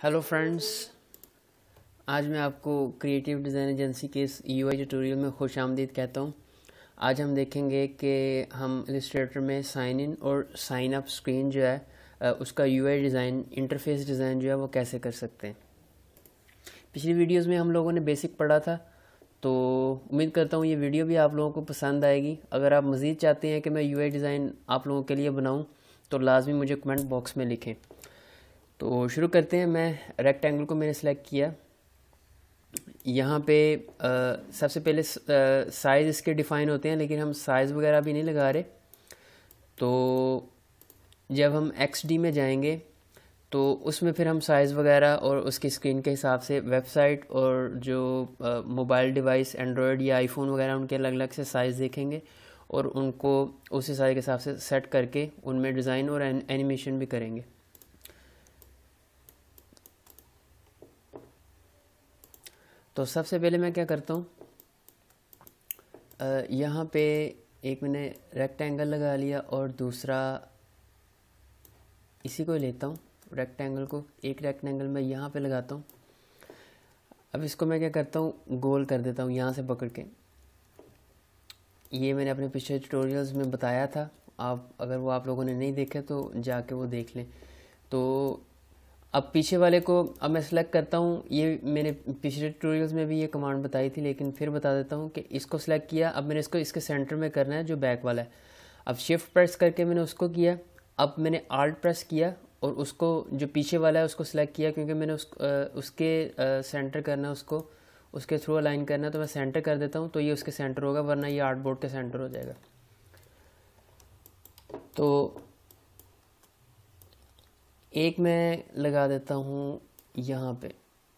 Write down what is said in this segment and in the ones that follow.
Hello friends, आज मैं आपको क्रिएटिव डिज़ाइन एजेंसी के इस यूआई ट्यूटोरियल में खुश आमदीद कहता हूँ। आज हम देखेंगे कि हम इलस्ट्रेटर में साइन इन और साइन अप स्क्रीन जो है उसका यूआई डिज़ाइन, इंटरफेस डिज़ाइन जो है वो कैसे कर सकते हैं। पिछली वीडियोस में हम लोगों ने बेसिक पढ़ा था, तो उम्मीद करता हूँ ये वीडियो भी आप लोगों को पसंद आएगी। अगर आप मज़ीद चाहते हैं कि मैं यूआई डिज़ाइन आप लोगों के लिए बनाऊँ तो लाजमी मुझे कमेंट बॉक्स में लिखें। तो शुरू करते हैं। मैं रेक्टेंगल को मैंने सेलेक्ट किया। यहाँ पे सबसे पहले साइज़ इसके डिफ़ाइन होते हैं, लेकिन हम साइज़ वगैरह भी नहीं लगा रहे। तो जब हम XD में जाएंगे तो उसमें फिर हम साइज़ वगैरह और उसकी स्क्रीन के हिसाब से वेबसाइट और जो मोबाइल डिवाइस एंड्रॉयड या आईफोन वगैरह उनके अलग अलग से साइज़ देखेंगे और उनको उसी साइज़ के हिसाब से सेट करके उनमें डिज़ाइन और एनिमेशन भी करेंगे। तो सबसे पहले मैं क्या करता हूँ, यहाँ पे एक मैंने रेक्टेंगल लगा लिया और दूसरा इसी को लेता हूँ। रेक्टेंगल को एक रेक्टेंगल मैं यहाँ पे लगाता हूँ। अब इसको मैं क्या करता हूँ, गोल कर देता हूँ यहाँ से पकड़ के। ये मैंने अपने पिछले ट्यूटोरियल्स में बताया था, आप अगर वो आप लोगों ने नहीं देखे तो जाके वो देख लें। तो अब पीछे वाले को अब मैं सेलेक्ट करता हूँ। ये मैंने पिछले ट्यूटोरियल्स में भी ये कमांड बताई थी, लेकिन फिर बता देता हूँ कि इसको सेलेक्ट किया। अब मैंने इसको इसके सेंटर में करना है, जो बैक वाला है। अब शिफ्ट प्रेस करके मैंने उसको किया। अब मैंने आल्ट प्रेस किया और उसको जो पीछे वाला है उसको सेलेक्ट किया, क्योंकि मैंने उसके सेंटर करना है, उसको उसके थ्रू अलाइन करना है। तो मैं सेंटर कर देता हूँ, तो ये उसके सेंटर होगा, वरना ये आर्टबोर्ड के सेंटर हो जाएगा। तो एक मैं लगा देता हूँ यहाँ पे।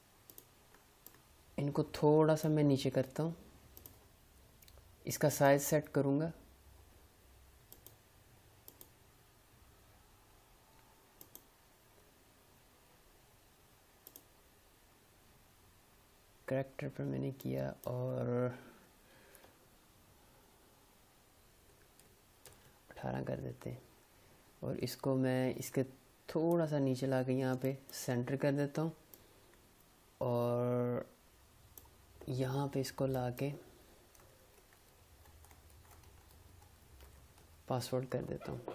इनको थोड़ा सा मैं नीचे करता हूँ, इसका साइज सेट करूँगा। करेक्टर पर मैंने किया और 18 कर देते हैं। और इसको मैं इसके थोड़ा सा नीचे ला के यहाँ पे सेंटर कर देता हूँ और यहाँ पे इसको ला के पासवर्ड कर देता हूँ।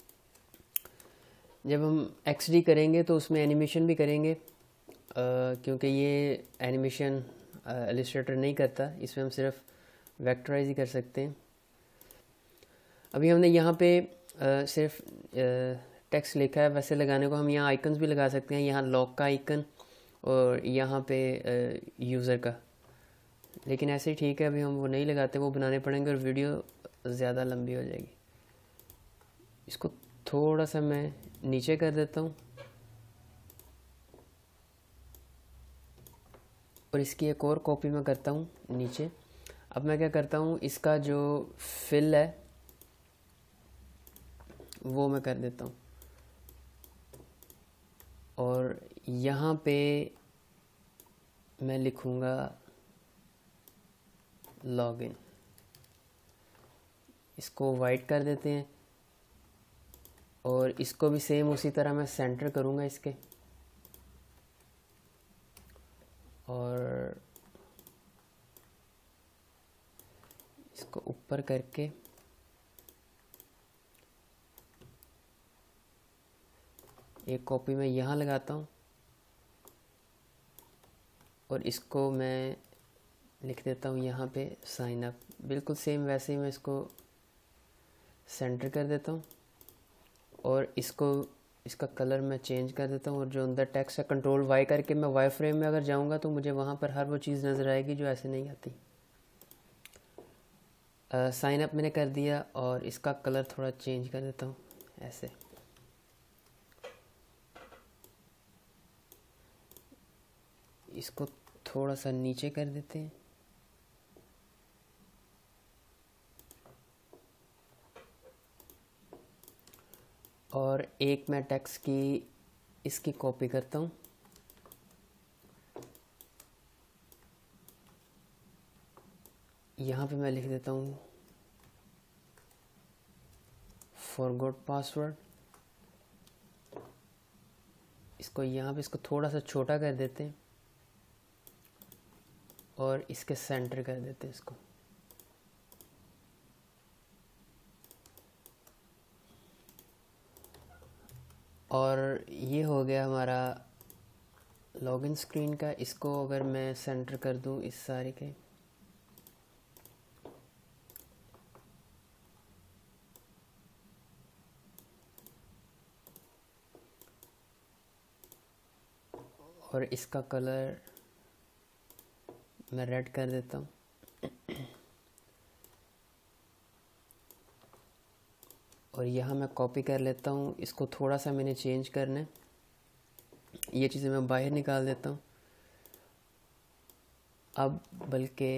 जब हम XD करेंगे तो उसमें एनिमेशन भी करेंगे, क्योंकि ये एनिमेशन इलस्ट्रेटर नहीं करता, इसमें हम सिर्फ वेक्टराइज ही कर सकते हैं। अभी हमने यहाँ पे सिर्फ टेक्स्ट लिखा है, वैसे लगाने को हम यहाँ आइकन्स भी लगा सकते हैं। यहाँ लॉक का आइकन और यहाँ पे यूज़र का, लेकिन ऐसे ही ठीक है। अभी हम वो नहीं लगाते, वो बनाने पड़ेंगे और वीडियो ज़्यादा लंबी हो जाएगी। इसको थोड़ा सा मैं नीचे कर देता हूँ और इसकी एक और कॉपी मैं करता हूँ नीचे। अब मैं क्या करता हूँ, इसका जो फिल है वो मैं कर देता हूँ और यहाँ पे मैं लिखूँगा लॉगिन। इसको वाइट कर देते हैं और इसको भी सेम उसी तरह मैं सेंटर करूँगा इसके, और इसको ऊपर करके एक कॉपी मैं यहाँ लगाता हूँ और इसको मैं लिख देता हूँ यहाँ पे साइन अप। बिल्कुल सेम वैसे ही मैं इसको सेंटर कर देता हूँ और इसका कलर मैं चेंज कर देता हूँ। और जो अंदर टेक्स्ट है, कंट्रोल Y करके मैं वाई फ्रेम में अगर जाऊँगा तो मुझे वहाँ पर हर वो चीज़ नज़र आएगी जो ऐसे नहीं आती। साइन अप मैंने कर दिया और इसका कलर थोड़ा चेंज कर देता हूँ ऐसे। इसको थोड़ा सा नीचे कर देते हैं और एक मैं टेक्स्ट की इसकी कॉपी करता हूँ। यहाँ पे मैं लिख देता हूँ फॉरगॉट पासवर्ड इसको यहाँ पे इसको थोड़ा सा छोटा कर देते हैं और इसके सेंटर कर देते हैं इसको। और ये हो गया हमारा लॉगिन स्क्रीन का। इसको अगर मैं सेंटर कर दूं इस सारे के, और इसका कलर मैं रेड कर देता हूँ। और यहाँ मैं कॉपी कर लेता हूँ, इसको थोड़ा सा मैंने चेंज करना है। ये चीज़ें मैं बाहर निकाल देता हूँ। अब बल्कि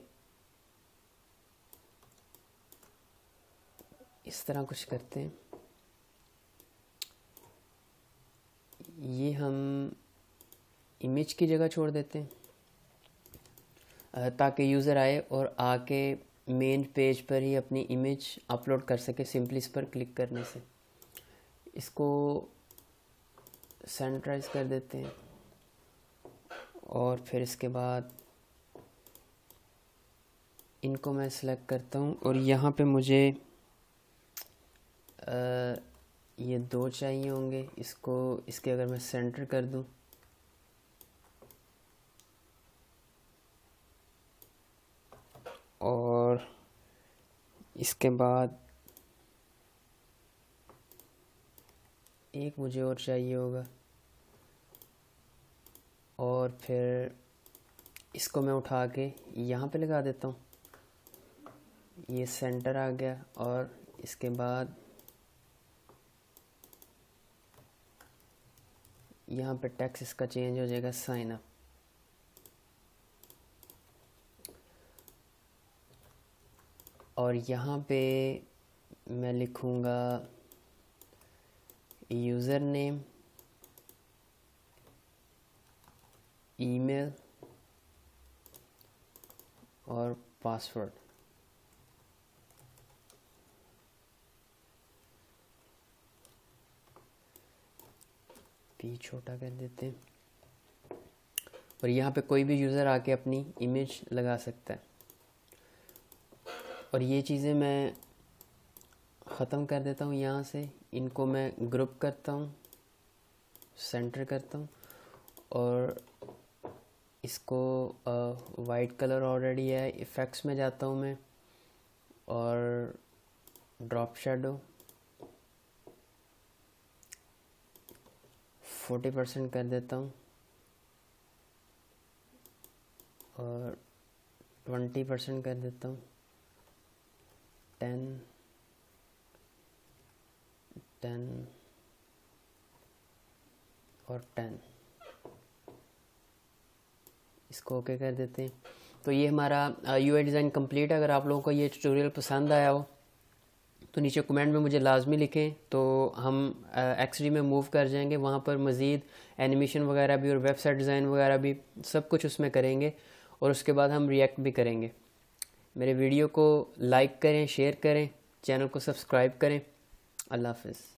इस तरह कुछ करते हैं, ये हम इमेज की जगह छोड़ देते हैं ताकि यूज़र आए और आके मेन पेज पर ही अपनी इमेज अपलोड कर सके सिंपली इस पर क्लिक करने से। इसको सेंटराइज कर देते हैं और फिर इसके बाद इनको मैं सेलेक्ट करता हूँ और यहाँ पे मुझे ये 2 चाहिए होंगे। इसको इसके अगर मैं सेंटर कर दूँ और इसके बाद एक मुझे और चाहिए होगा और फिर इसको मैं उठा के यहाँ पे लगा देता हूँ। ये सेंटर आ गया और इसके बाद यहाँ पे टेक्स्ट इसका चेंज हो जाएगा साइन अप। और यहाँ पे मैं लिखूँगा यूज़र नेम, ईमेल और पासवर्ड। पी छोटा कर देते हैं और यहाँ पे कोई भी यूज़र आके अपनी इमेज लगा सकता है। और ये चीज़ें मैं ख़त्म कर देता हूँ यहाँ से। इनको मैं ग्रुप करता हूँ, सेंटर करता हूँ और इसको वाइट कलर ऑलरेडी है। इफ़ेक्ट्स में जाता हूँ मैं और ड्रॉप शैडो 40% कर देता हूँ और 20% कर देता हूँ। 10 और 10 इसको ओके कर देते हैं। तो ये हमारा यूआई डिज़ाइन कंप्लीट है। अगर आप लोगों को ये ट्यूटोरियल पसंद आया हो तो नीचे कमेंट में मुझे लाजमी लिखें, तो हम एक्सडी में मूव कर जाएंगे। वहाँ पर मज़ीद एनिमेशन वगैरह भी और वेबसाइट डिज़ाइन वगैरह भी सब कुछ उसमें करेंगे और उसके बाद हम रिएक्ट भी करेंगे। मेरे वीडियो को लाइक करें, शेयर करें, चैनल को सब्सक्राइब करें। अल्लाह हाफ़िज़।